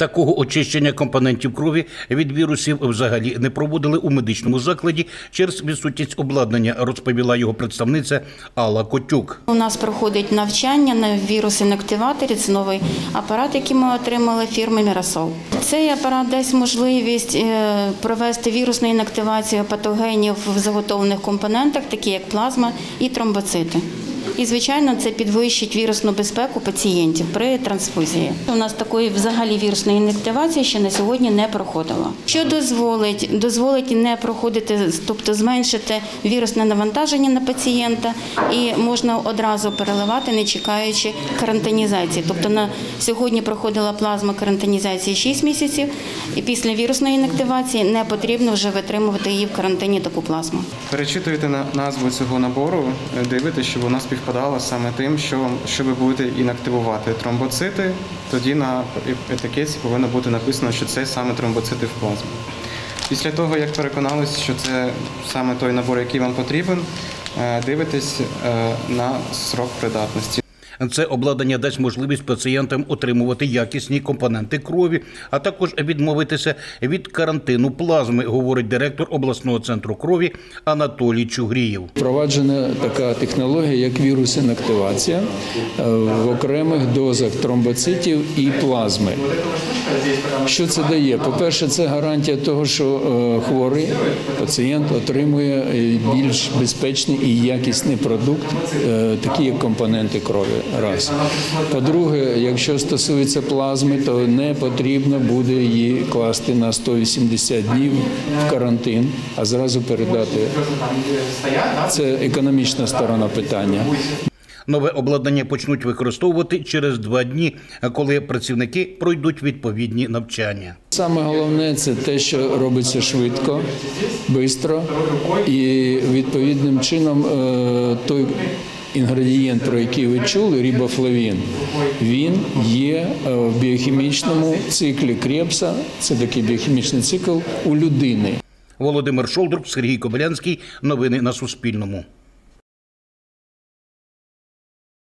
Такого очищення компонентів крові від вірусів взагалі не проводили у медичному закладі через відсутність обладнання, розповіла його представниця Алла Котюк. У нас проходить навчання на вірус-інактиваторі. Це новий апарат, який ми отримали фірми Мірасол. Цей апарат дасть можливість провести вірусну інактивацію патогенів в заготовлених компонентах, такі як плазма і тромбоцити. І, звичайно, це підвищить вірусну безпеку пацієнтів при трансфузії. У нас такої взагалі вірусної інактивації ще на сьогодні не проходило. Що дозволить не проходити, тобто зменшити вірусне навантаження на пацієнта і можна одразу переливати, не чекаючи карантинізації. Тобто на сьогодні проходила плазма карантинізації 6 місяців, і після вірусної інактивації не потрібно вже витримувати її в карантині таку плазму. Перечитуєте назву цього набору, дивитесь, щоб вона співпадала саме тим, що ви будете інактивувати тромбоцити, тоді на етикетці повинно бути написано, що це саме тромбоцити в плазмі. Після того, як переконалися, що це саме той набор, який вам потрібен, дивитесь на срок придатності. Це обладнання дасть можливість пацієнтам отримувати якісні компоненти крові, а також відмовитися від карантину плазми, говорить директор обласного центру крові Анатолій Чугрієв. Впроваджена така технологія, як вірус-інактивація в окремих дозах тромбоцитів і плазми. Що це дає? По-перше, це гарантія того, що хворий пацієнт отримує більш безпечний і якісний продукт, такі як компоненти крові. Раз. По-друге, якщо стосується плазми, то не потрібно буде її класти на 180 днів в карантин, а зразу передати. Це економічна сторона питання. Нове обладнання почнуть використовувати через 2 дні, коли працівники пройдуть відповідні навчання. Саме головне – це те, що робиться швидко, швидко і відповідним чином той інгредієнт, про який ви чули, рибофлавін, він є в біохімічному циклі Кребса, це такий біохімічний цикл у людини. Володимир Шолдрук, Сергій Кобилянський. Новини на Суспільному.